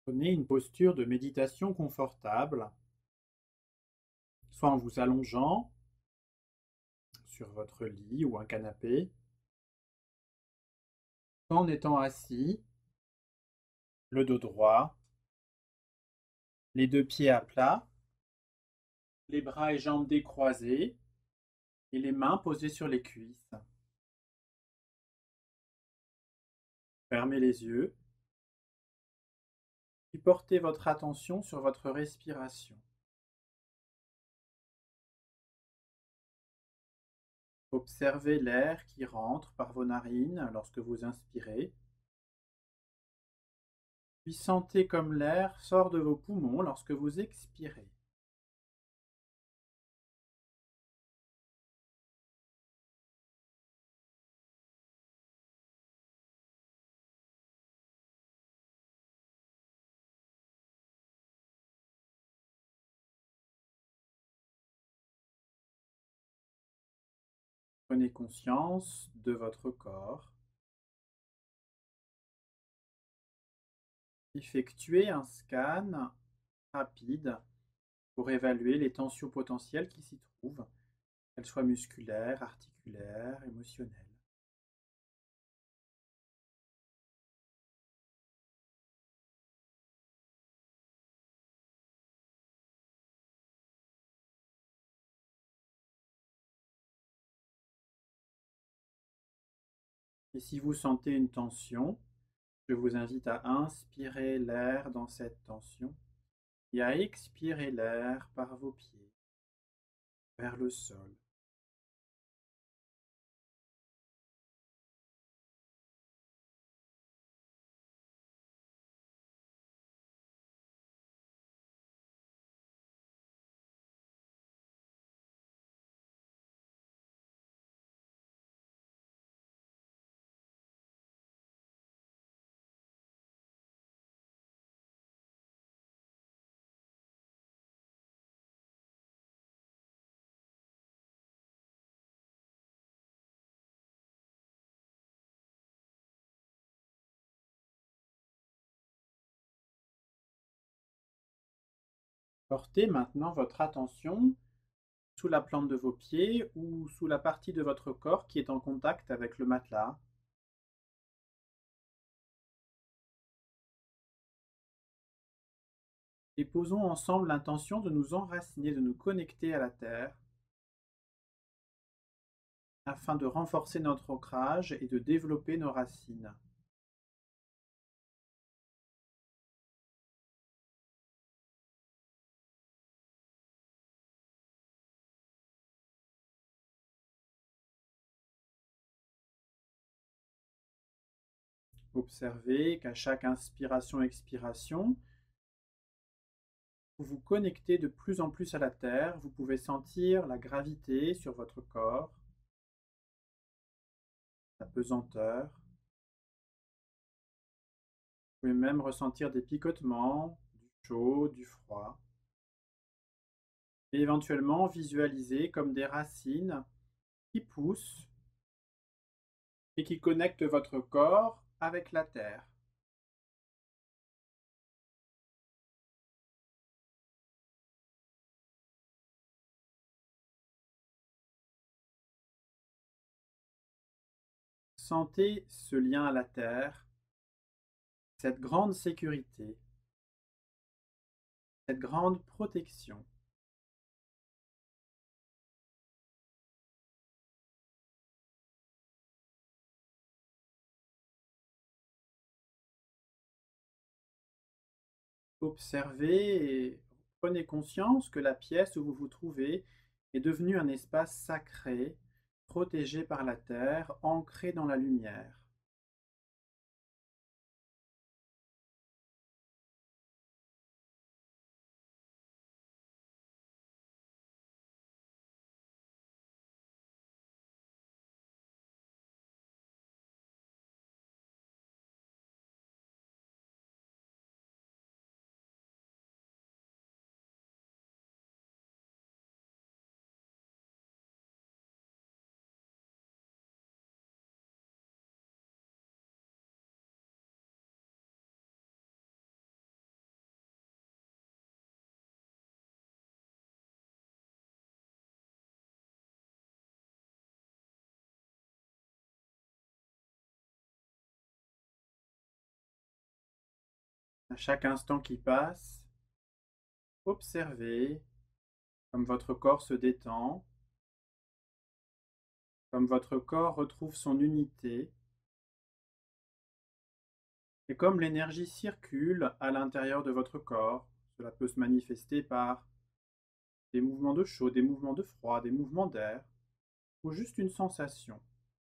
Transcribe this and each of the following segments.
Prenez une posture de méditation confortable, soit en vous allongeant sur votre lit ou un canapé, soit en étant assis, le dos droit, les deux pieds à plat, les bras et jambes décroisés et les mains posées sur les cuisses. Fermez les yeux et portez votre attention sur votre respiration. Observez l'air qui rentre par vos narines lorsque vous inspirez, puis sentez comme l'air sort de vos poumons lorsque vous expirez. Prenez conscience de votre corps. Effectuez un scan rapide pour évaluer les tensions potentielles qui s'y trouvent, qu'elles soient musculaires, articulaires, émotionnelles. Et si vous sentez une tension, je vous invite à inspirer l'air dans cette tension et à expirer l'air par vos pieds vers le sol. Portez maintenant votre attention sous la plante de vos pieds ou sous la partie de votre corps qui est en contact avec le matelas. Et posons ensemble l'intention de nous enraciner, de nous connecter à la terre, afin de renforcer notre ancrage et de développer nos racines. Observez qu'à chaque inspiration-expiration, vous vous connectez de plus en plus à la terre. Vous pouvez sentir la gravité sur votre corps, la pesanteur. Vous pouvez même ressentir des picotements, du chaud, du froid. Et éventuellement visualiser comme des racines qui poussent et qui connectent votre corps avec la terre. Sentez ce lien à la terre, cette grande sécurité, cette grande protection. Observez et prenez conscience que la pièce où vous vous trouvez est devenue un espace sacré, protégé par la terre, ancré dans la lumière. À chaque instant qui passe, observez comme votre corps se détend, comme votre corps retrouve son unité, et comme l'énergie circule à l'intérieur de votre corps. Cela peut se manifester par des mouvements de chaud, des mouvements de froid, des mouvements d'air, ou juste une sensation.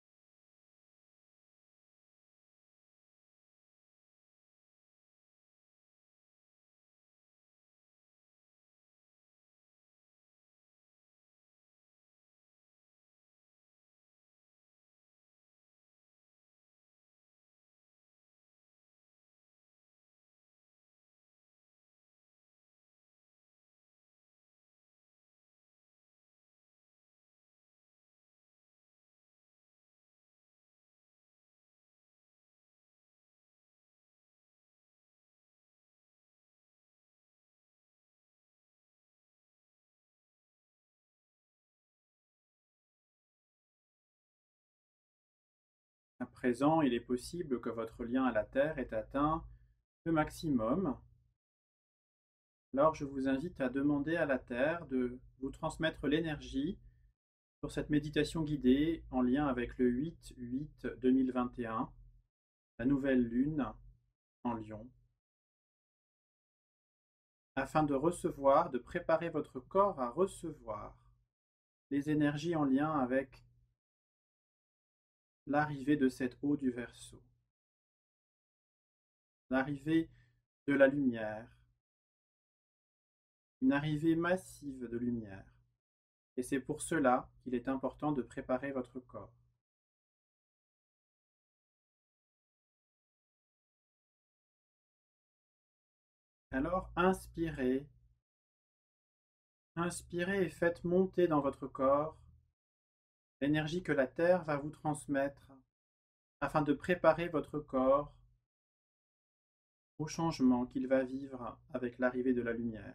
À présent, il est possible que votre lien à la Terre ait atteint le maximum. Alors je vous invite à demander à la Terre de vous transmettre l'énergie pour cette méditation guidée en lien avec le 8-8-2021, la nouvelle lune en Lion, afin de recevoir, de préparer votre corps à recevoir les énergies en lien avec l'arrivée de cette eau du Verseau, l'arrivée de la lumière, une arrivée massive de lumière. Et c'est pour cela qu'il est important de préparer votre corps. Alors inspirez, inspirez et faites monter dans votre corps l'énergie que la Terre va vous transmettre afin de préparer votre corps au changement qu'il va vivre avec l'arrivée de la lumière.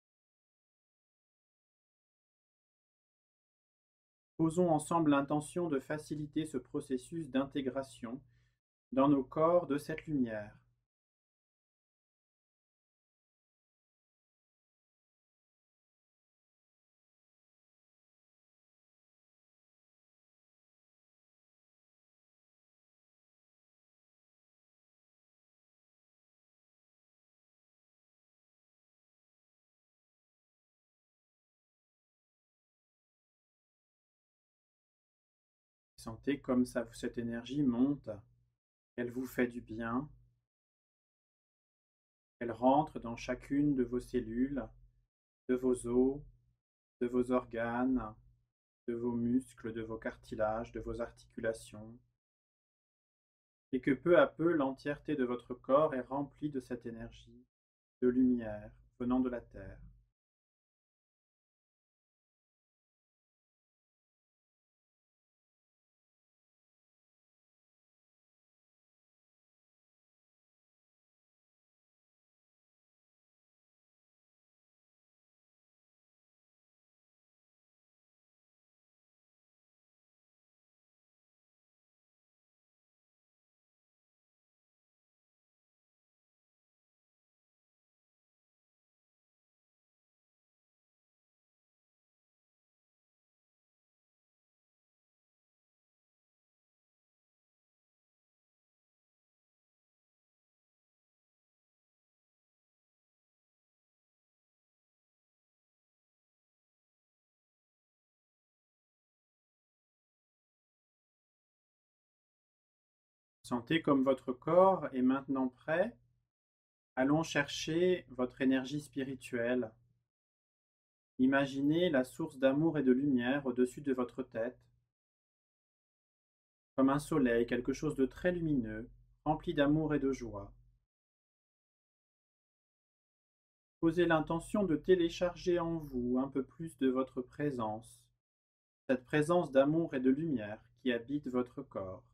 Posons ensemble l'intention de faciliter ce processus d'intégration dans nos corps de cette lumière. Sentez comme ça, cette énergie monte, elle vous fait du bien, elle rentre dans chacune de vos cellules, de vos os, de vos organes, de vos muscles, de vos cartilages, de vos articulations, et que peu à peu l'entièreté de votre corps est remplie de cette énergie, de lumière venant de la Terre. Sentez comme votre corps est maintenant prêt. Allons chercher votre énergie spirituelle. Imaginez la source d'amour et de lumière au-dessus de votre tête, comme un soleil, quelque chose de très lumineux, rempli d'amour et de joie. Posez l'intention de télécharger en vous un peu plus de votre présence, cette présence d'amour et de lumière qui habite votre corps.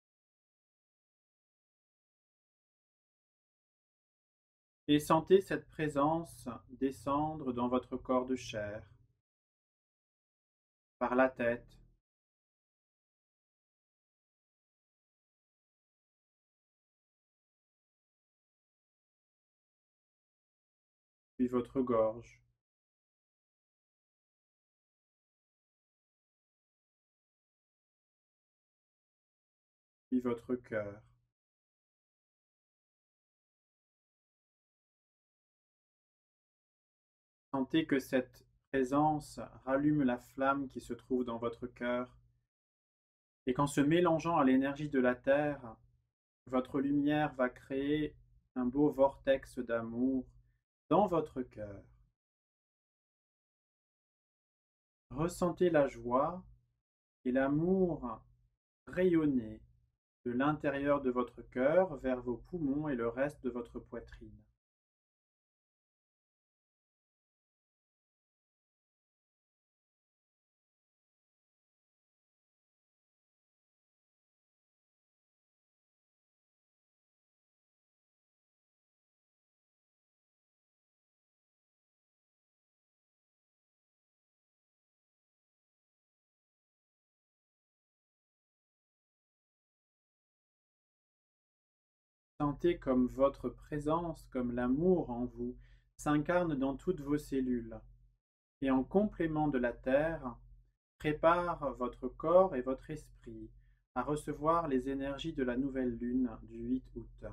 Et sentez cette présence descendre dans votre corps de chair, par la tête, puis votre gorge, puis votre cœur. Sentez que cette présence rallume la flamme qui se trouve dans votre cœur et qu'en se mélangeant à l'énergie de la terre, votre lumière va créer un beau vortex d'amour dans votre cœur. Ressentez la joie et l'amour rayonner de l'intérieur de votre cœur vers vos poumons et le reste de votre poitrine. Sentez comme votre présence, comme l'amour en vous, s'incarne dans toutes vos cellules et en complément de la terre, prépare votre corps et votre esprit à recevoir les énergies de la nouvelle lune du 8 août.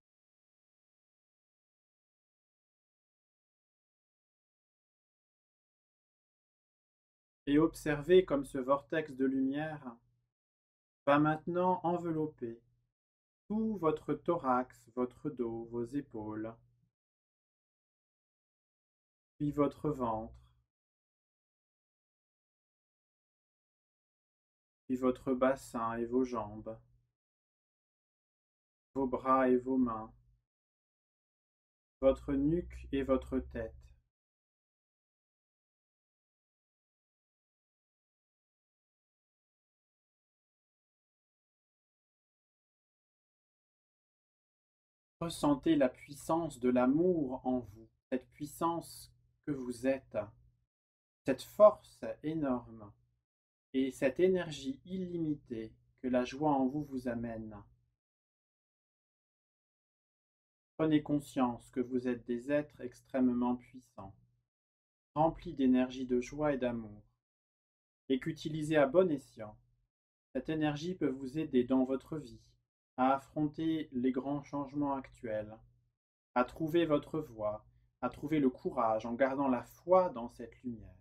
Et observez comme ce vortex de lumière va maintenant envelopper tout votre thorax, votre dos, vos épaules, puis votre ventre, puis votre bassin et vos jambes, vos bras et vos mains, votre nuque et votre tête. Ressentez la puissance de l'amour en vous, cette puissance que vous êtes, cette force énorme et cette énergie illimitée que la joie en vous vous amène. Prenez conscience que vous êtes des êtres extrêmement puissants, remplis d'énergie de joie et d'amour, et qu'utilisée à bon escient, cette énergie peut vous aider dans votre vie à affronter les grands changements actuels, à trouver votre voie, à trouver le courage en gardant la foi dans cette lumière.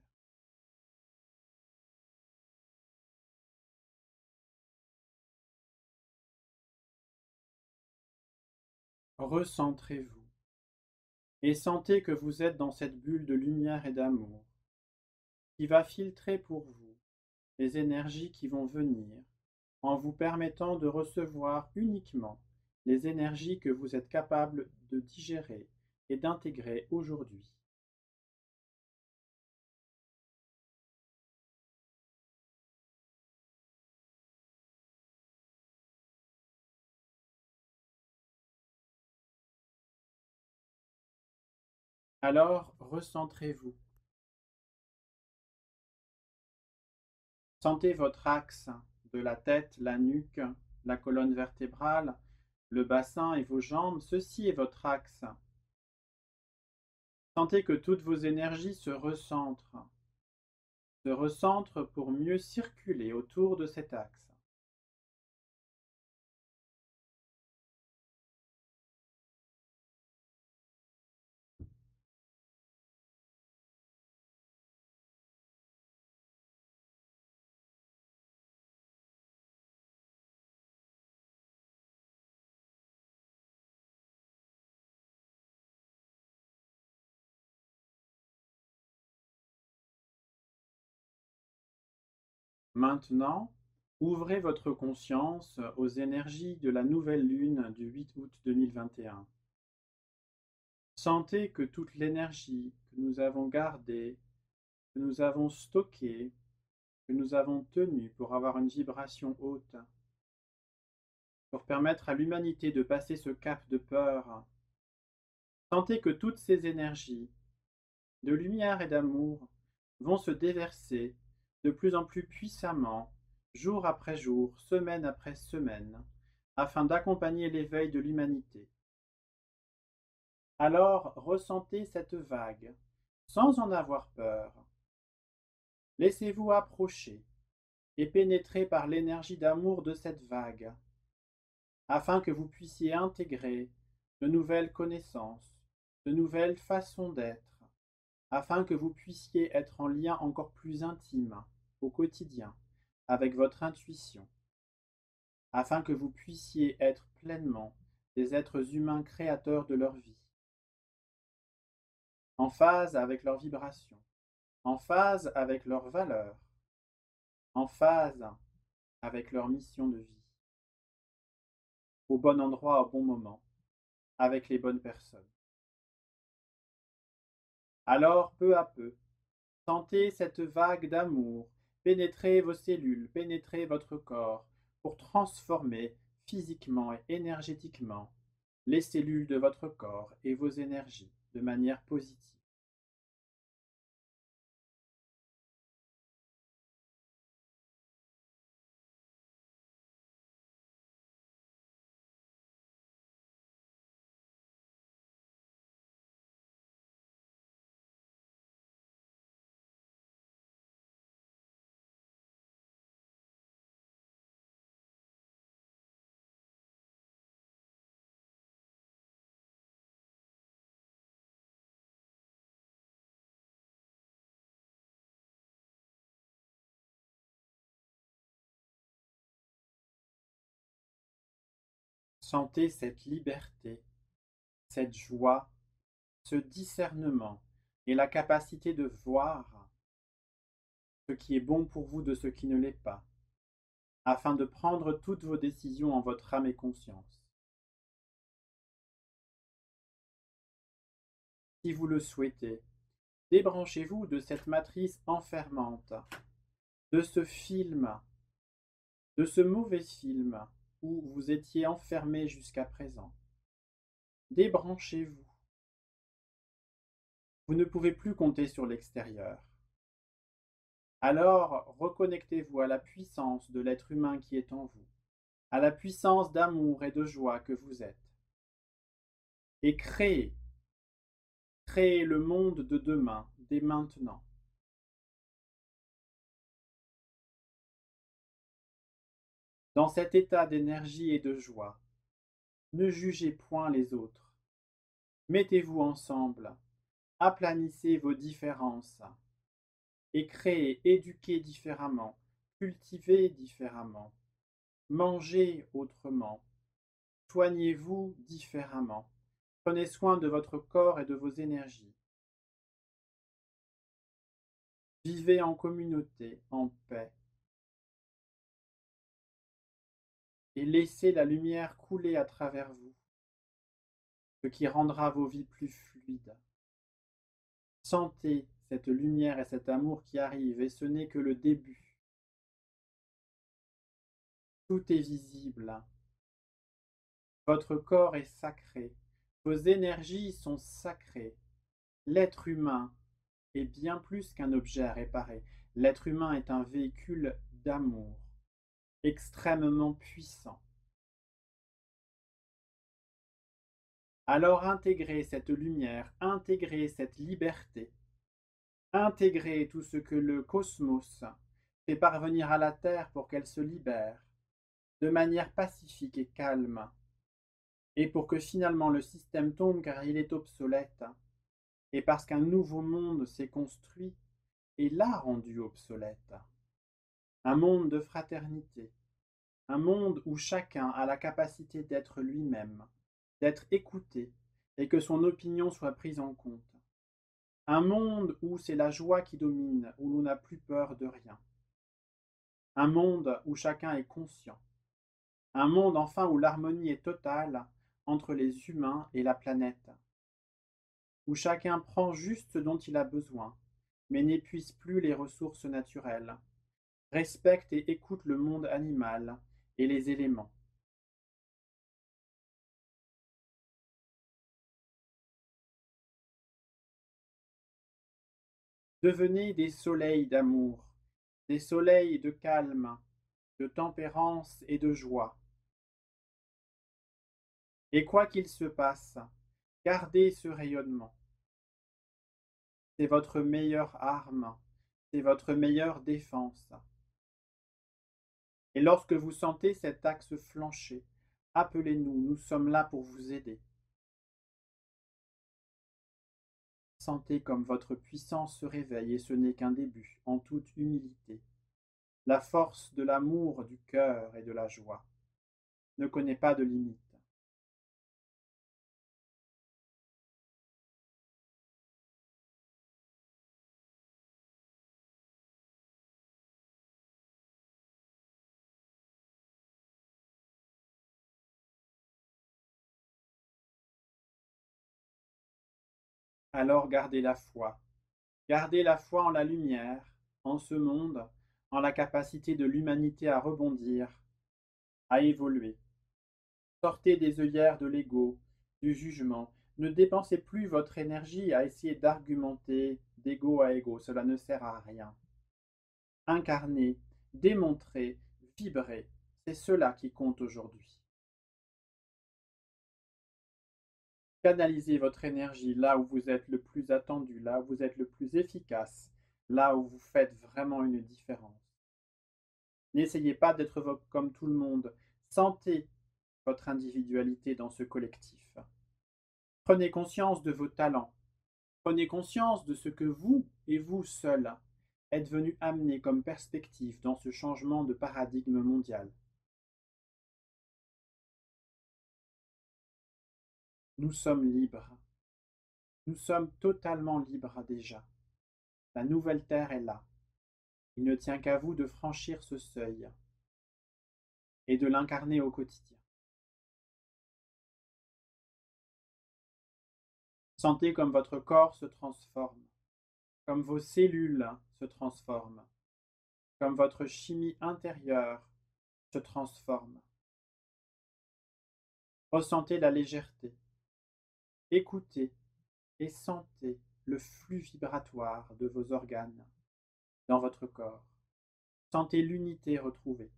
Recentrez-vous et sentez que vous êtes dans cette bulle de lumière et d'amour qui va filtrer pour vous les énergies qui vont venir en vous permettant de recevoir uniquement les énergies que vous êtes capable de digérer et d'intégrer aujourd'hui. Alors, recentrez-vous. Sentez votre axe de la tête, la nuque, la colonne vertébrale, le bassin et vos jambes. Ceci est votre axe. Sentez que toutes vos énergies se recentrent pour mieux circuler autour de cet axe. Maintenant, ouvrez votre conscience aux énergies de la nouvelle lune du 8 août 2021. Sentez que toute l'énergie que nous avons gardée, que nous avons stockée, que nous avons tenue pour avoir une vibration haute, pour permettre à l'humanité de passer ce cap de peur, sentez que toutes ces énergies de lumière et d'amour vont se déverser de plus en plus puissamment, jour après jour, semaine après semaine, afin d'accompagner l'éveil de l'humanité. Alors ressentez cette vague, sans en avoir peur. Laissez-vous approcher et pénétrer par l'énergie d'amour de cette vague, afin que vous puissiez intégrer de nouvelles connaissances, de nouvelles façons d'être, afin que vous puissiez être en lien encore plus intime au quotidien avec votre intuition, afin que vous puissiez être pleinement des êtres humains créateurs de leur vie, en phase avec leurs vibrations, en phase avec leurs valeurs, en phase avec leur mission de vie, au bon endroit au bon moment, avec les bonnes personnes. Alors, peu à peu, sentez cette vague d'amour pénétrer vos cellules, pénétrer votre corps, pour transformer physiquement et énergétiquement les cellules de votre corps et vos énergies de manière positive. Sentez cette liberté, cette joie, ce discernement et la capacité de voir ce qui est bon pour vous de ce qui ne l'est pas, afin de prendre toutes vos décisions en votre âme et conscience. Si vous le souhaitez, débranchez-vous de cette matrice enfermante, de ce film, de ce mauvais film où vous étiez enfermé jusqu'à présent. Débranchez-vous. Vous ne pouvez plus compter sur l'extérieur. Alors reconnectez-vous à la puissance de l'être humain qui est en vous, à la puissance d'amour et de joie que vous êtes. Et créez le monde de demain, dès maintenant. Dans cet état d'énergie et de joie, ne jugez point les autres. Mettez-vous ensemble, aplanissez vos différences et créez, éduquez différemment, cultivez différemment, mangez autrement, soignez-vous différemment, prenez soin de votre corps et de vos énergies. Vivez en communauté, en paix, et laissez la lumière couler à travers vous, ce qui rendra vos vies plus fluides. Sentez cette lumière et cet amour qui arrive, et ce n'est que le début. Tout est visible. Votre corps est sacré. Vos énergies sont sacrées. L'être humain est bien plus qu'un objet à réparer. L'être humain est un véhicule d'amour, extrêmement puissant. Alors intégrez cette lumière, intégrez cette liberté, intégrez tout ce que le cosmos fait parvenir à la Terre pour qu'elle se libère de manière pacifique et calme, et pour que finalement le système tombe car il est obsolète, et parce qu'un nouveau monde s'est construit et l'a rendu obsolète. Un monde de fraternité, un monde où chacun a la capacité d'être lui-même, d'être écouté et que son opinion soit prise en compte. Un monde où c'est la joie qui domine, où l'on n'a plus peur de rien. Un monde où chacun est conscient. Un monde enfin où l'harmonie est totale entre les humains et la planète. Où chacun prend juste ce dont il a besoin, mais n'épuise plus les ressources naturelles. Respecte et écoute le monde animal et les éléments. Devenez des soleils d'amour, des soleils de calme, de tempérance et de joie. Et quoi qu'il se passe, Gardez ce rayonnement. C'est votre meilleure arme, c'est votre meilleure défense. Et lorsque vous sentez cet axe flancher, appelez-nous, nous sommes là pour vous aider. Sentez comme votre puissance se réveille et ce n'est qu'un début, en toute humilité. La force de l'amour, du cœur et de la joie ne connaît pas de limite. Alors gardez la foi. Gardez la foi en la lumière, en ce monde, en la capacité de l'humanité à rebondir, à évoluer. Sortez des œillères de l'ego, du jugement. Ne dépensez plus votre énergie à essayer d'argumenter d'ego à ego, cela ne sert à rien. Incarner, démontrer, vibrer, c'est cela qui compte aujourd'hui. Canalisez votre énergie là où vous êtes le plus attendu, là où vous êtes le plus efficace, là où vous faites vraiment une différence. N'essayez pas d'être comme tout le monde. Sentez votre individualité dans ce collectif. Prenez conscience de vos talents. Prenez conscience de ce que vous et vous seul êtes venus amener comme perspective dans ce changement de paradigme mondial. Nous sommes libres. Nous sommes totalement libres déjà. La nouvelle terre est là. Il ne tient qu'à vous de franchir ce seuil et de l'incarner au quotidien. Sentez comme votre corps se transforme, comme vos cellules se transforment, comme votre chimie intérieure se transforme. Ressentez la légèreté. Écoutez et sentez le flux vibratoire de vos organes dans votre corps. Sentez l'unité retrouvée.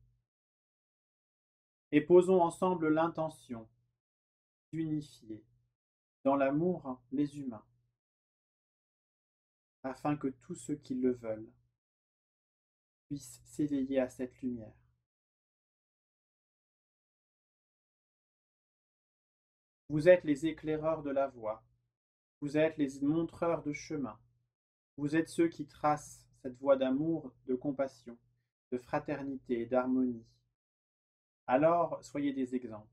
Et posons ensemble l'intention d'unifier dans l'amour les humains, afin que tous ceux qui le veulent puissent s'éveiller à cette lumière. Vous êtes les éclaireurs de la voie, vous êtes les montreurs de chemin, vous êtes ceux qui tracent cette voie d'amour, de compassion, de fraternité et d'harmonie. Alors, soyez des exemples.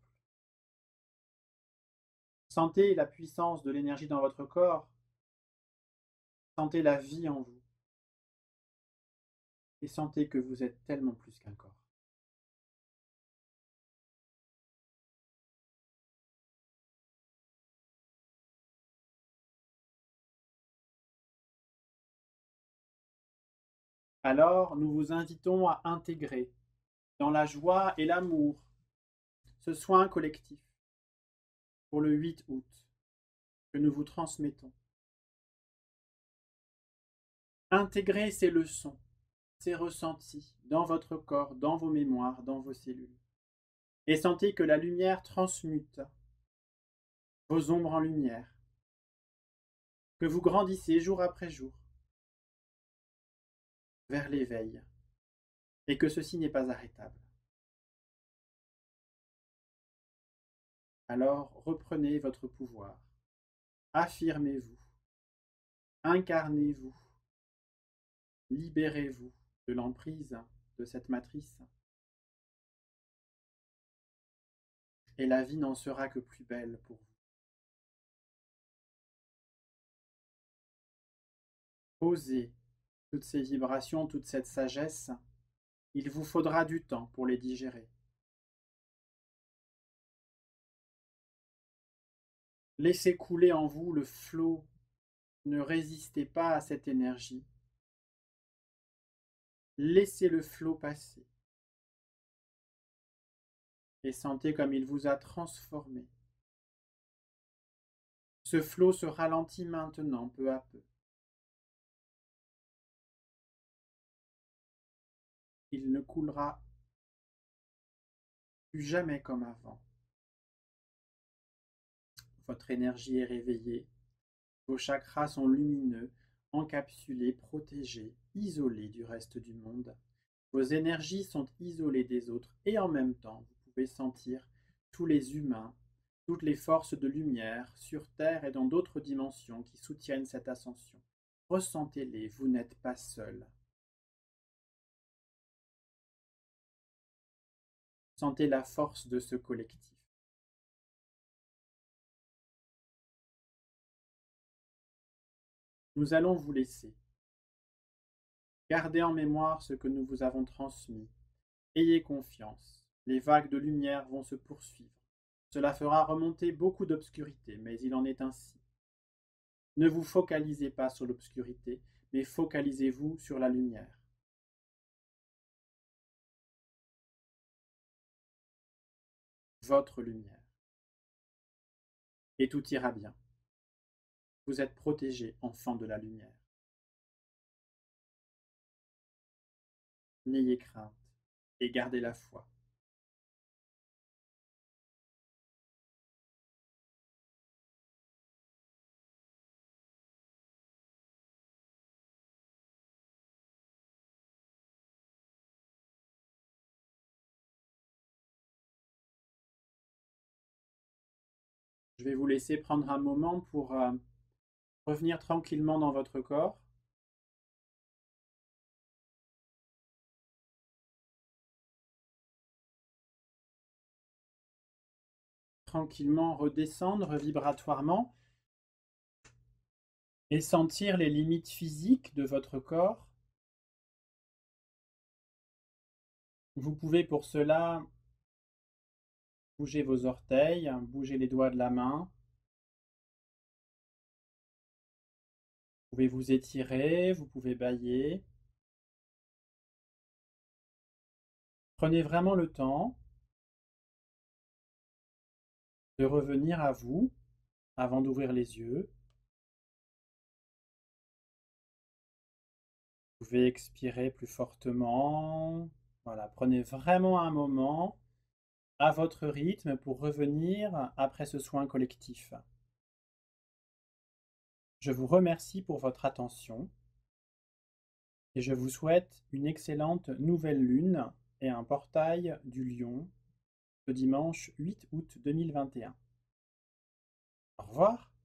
Sentez la puissance de l'énergie dans votre corps, sentez la vie en vous, et sentez que vous êtes tellement plus qu'un corps. Alors, nous vous invitons à intégrer, dans la joie et l'amour, ce soin collectif pour le 8 août que nous vous transmettons. Intégrez ces leçons, ces ressentis dans votre corps, dans vos mémoires, dans vos cellules. Et sentez que la lumière transmute vos ombres en lumière, que vous grandissez jour après jour vers l'éveil, et que ceci n'est pas arrêtable. Alors reprenez votre pouvoir, affirmez-vous, incarnez-vous, libérez-vous de l'emprise de cette matrice, et la vie n'en sera que plus belle pour vous. Posez toutes ces vibrations, toute cette sagesse, il vous faudra du temps pour les digérer. Laissez couler en vous le flot, ne résistez pas à cette énergie. Laissez le flot passer et sentez comme il vous a transformé. Ce flot se ralentit maintenant peu à peu. Il ne coulera plus jamais comme avant. votre énergie est réveillée. Vos chakras sont lumineux, encapsulés, protégés, isolés du reste du monde. Vos énergies sont isolées des autres et en même temps, vous pouvez sentir tous les humains, toutes les forces de lumière sur Terre et dans d'autres dimensions qui soutiennent cette ascension. Ressentez-les, vous n'êtes pas seul. Sentez la force de ce collectif. Nous allons vous laisser. Gardez en mémoire ce que nous vous avons transmis. Ayez confiance. Les vagues de lumière vont se poursuivre. Cela fera remonter beaucoup d'obscurité, mais il en est ainsi. Ne vous focalisez pas sur l'obscurité, mais focalisez-vous sur la lumière. Votre lumière. Et tout ira bien. Vous êtes protégés, enfants de la lumière. N'ayez crainte et gardez la foi. Je vais vous laisser prendre un moment pour revenir tranquillement dans votre corps. Tranquillement redescendre vibratoirement et sentir les limites physiques de votre corps. Vous pouvez pour cela bouger vos orteils, bouger les doigts de la main. Vous pouvez vous étirer, vous pouvez bâiller. Prenez vraiment le temps de revenir à vous avant d'ouvrir les yeux. Vous pouvez expirer plus fortement. Voilà, prenez vraiment un moment à votre rythme pour revenir après ce soin collectif. Je vous remercie pour votre attention et je vous souhaite une excellente nouvelle lune et un portail du Lion le dimanche 8 août 2021. Au revoir.